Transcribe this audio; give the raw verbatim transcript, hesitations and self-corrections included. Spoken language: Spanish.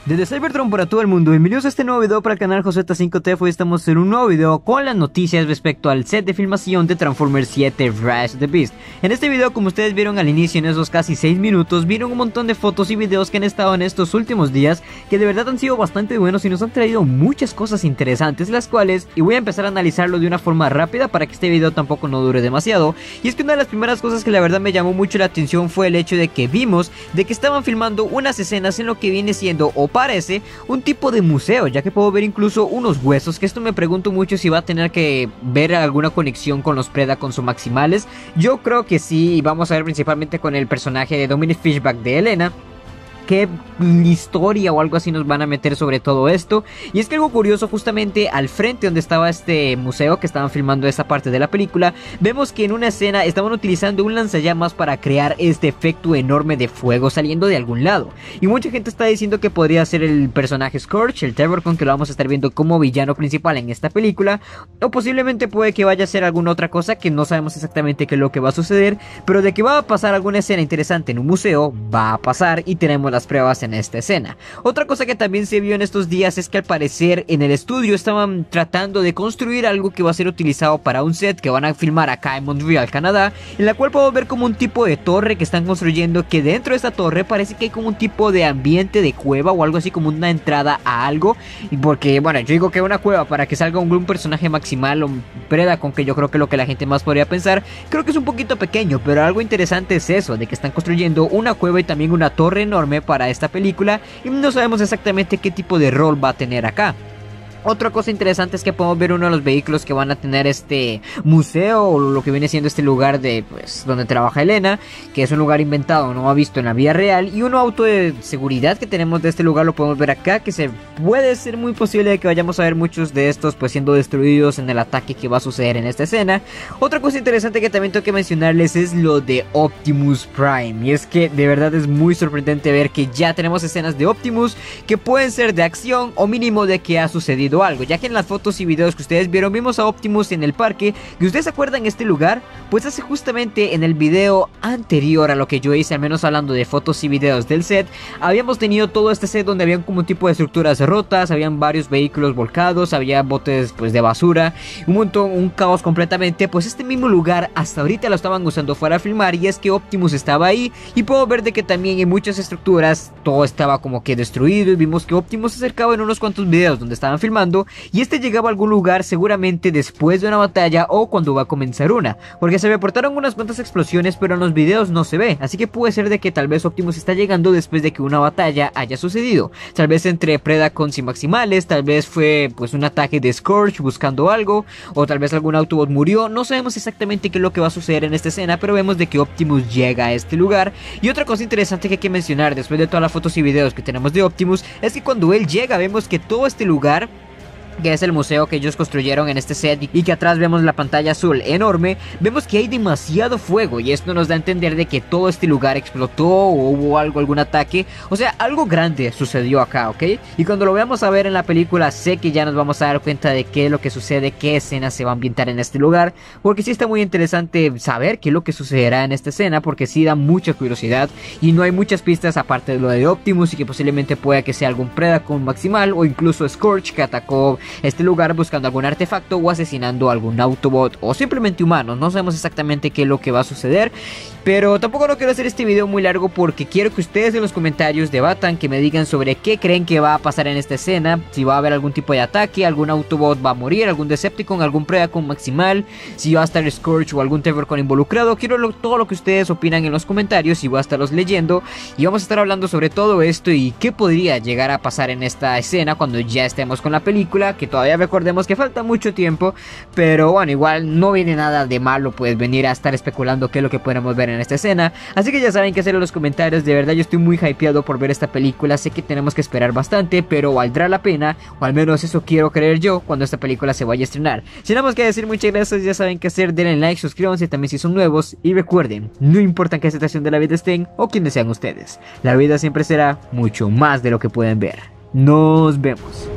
Desde Cybertron para todo el mundo, bienvenidos a este nuevo video para el canal Joseta cinco T. Hoy estamos en un nuevo video con las noticias respecto al set de filmación de Transformers siete Rise of the Beast. En este video, como ustedes vieron al inicio, en esos casi seis minutos, vieron un montón de fotos y videos que han estado en estos últimos días, que de verdad han sido bastante buenos y nos han traído muchas cosas interesantes, las cuales, y voy a empezar a analizarlo de una forma rápida para que este video tampoco no dure demasiado. Y es que una de las primeras cosas que la verdad me llamó mucho la atención fue el hecho de que vimos de que estaban filmando unas escenas en lo que viene siendo o parece un tipo de museo, ya que puedo ver incluso unos huesos, que esto me pregunto mucho si va a tener que ver alguna conexión con los Predacons o Maximales. Yo creo que sí, y vamos a ver principalmente con el personaje de Dominic Fishback de Elena qué historia o algo así nos van a meter sobre todo esto. Y es que algo curioso, justamente al frente donde estaba este museo que estaban filmando esa parte de la película, vemos que en una escena estaban utilizando un lanzallamas para crear este efecto enorme de fuego saliendo de algún lado. Y mucha gente está diciendo que podría ser el personaje Scourge, el Terrorcon, que lo vamos a estar viendo como villano principal en esta película, o posiblemente puede que vaya a ser alguna otra cosa que no sabemos exactamente qué es lo que va a suceder, pero de que va a pasar alguna escena interesante en un museo, va a pasar, y tenemos las pruebas en esta escena. Otra cosa que también se vio en estos días es que al parecer en el estudio estaban tratando de construir algo que va a ser utilizado para un set que van a filmar acá en Montreal, Canadá, en la cual podemos ver como un tipo de torre que están construyendo, que dentro de esta torre parece que hay como un tipo de ambiente de cueva o algo así, como una entrada a algo. Y porque, bueno, yo digo que una cueva para que salga un, un personaje maximal o Predacon, que yo creo que es lo que la gente más podría pensar, creo que es un poquito pequeño, pero algo interesante es eso, de que están construyendo una cueva y también una torre enorme para esta película, y no sabemos exactamente qué tipo de rol va a tener acá. Otra cosa interesante es que podemos ver uno de los vehículos que van a tener este museo, o lo que viene siendo este lugar de, pues, donde trabaja Elena, que es un lugar inventado, no ha visto en la vida real, y un auto de seguridad que tenemos de este lugar lo podemos ver acá, que se puede ser muy posible de que vayamos a ver muchos de estos pues siendo destruidos en el ataque que va a suceder en esta escena. Otra cosa interesante que también tengo que mencionarles es lo de Optimus Prime, y es que de verdad es muy sorprendente ver que ya tenemos escenas de Optimus que pueden ser de acción o mínimo de que ha sucedido algo, ya que en las fotos y videos que ustedes vieron vimos a Optimus en el parque. ¿Y ustedes se acuerdan este lugar? Pues hace justamente en el video anterior a lo que yo hice, al menos hablando de fotos y videos del set, habíamos tenido todo este set donde habían como un tipo de estructuras rotas, habían varios vehículos volcados, había botes pues de basura, un montón, un caos completamente. Pues este mismo lugar hasta ahorita lo estaban usando para filmar, y es que Optimus estaba ahí, y puedo ver de que también en muchas estructuras todo estaba como que destruido, y vimos que Optimus se acercaba en unos cuantos videos donde estaban filmando, y este llegaba a algún lugar seguramente después de una batalla o cuando va a comenzar una, porque se reportaron unas cuantas explosiones pero en los videos no se ve, así que puede ser de que tal vez Optimus está llegando después de que una batalla haya sucedido, tal vez entre Predacons y Maximales, tal vez fue pues un ataque de Scourge buscando algo, o tal vez algún Autobot murió. No sabemos exactamente qué es lo que va a suceder en esta escena, pero vemos de que Optimus llega a este lugar. Y otra cosa interesante que hay que mencionar después de todas las fotos y videos que tenemos de Optimus es que cuando él llega vemos que todo este lugar, que es el museo que ellos construyeron en este set, y que atrás vemos la pantalla azul enorme, vemos que hay demasiado fuego, y esto nos da a entender de que todo este lugar explotó o hubo algo, algún ataque, o sea, algo grande sucedió acá, ¿ok? Y cuando lo veamos a ver en la película, sé que ya nos vamos a dar cuenta de qué es lo que sucede, qué escena se va a ambientar en este lugar, porque sí está muy interesante saber qué es lo que sucederá en esta escena, porque sí da mucha curiosidad, y no hay muchas pistas aparte de lo de Optimus, y que posiblemente pueda que sea algún Predacon maximal, o incluso Scourge que atacó este lugar buscando algún artefacto o asesinando a algún Autobot o simplemente humanos. No sabemos exactamente qué es lo que va a suceder, pero tampoco no quiero hacer este video muy largo porque quiero que ustedes en los comentarios debatan, que me digan sobre qué creen que va a pasar en esta escena, si va a haber algún tipo de ataque, algún Autobot va a morir, algún Decepticon, algún Predacon maximal, si va a estar Scourge o algún Terrorcon involucrado. Quiero lo, todo lo que ustedes opinan en los comentarios, y voy a estarlos leyendo, y vamos a estar hablando sobre todo esto y qué podría llegar a pasar en esta escena cuando ya estemos con la película, que todavía recordemos que falta mucho tiempo, pero bueno, igual no viene nada de malo pues venir a estar especulando qué es lo que podemos ver en esta escena. Así que ya saben qué hacer en los comentarios. De verdad yo estoy muy hypeado por ver esta película, sé que tenemos que esperar bastante, pero valdrá la pena, o al menos eso quiero creer yo, cuando esta película se vaya a estrenar. Sin nada más que decir, muchas gracias, ya saben qué hacer, denle like, suscríbanse también si son nuevos, y recuerden, no importa en qué situación de la vida estén o quiénes sean ustedes, la vida siempre será mucho más de lo que pueden ver. Nos vemos.